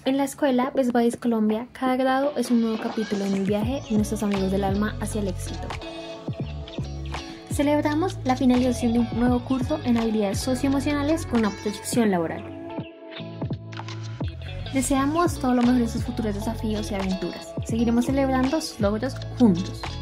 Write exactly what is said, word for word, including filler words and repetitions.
En la escuela Best Buddies Colombia, cada grado es un nuevo capítulo en el viaje de nuestros amigos del alma hacia el éxito. Celebramos la finalización de un nuevo curso en habilidades socioemocionales con una proyección laboral. Deseamos todo lo mejor en sus futuros desafíos y aventuras. Seguiremos celebrando sus logros juntos.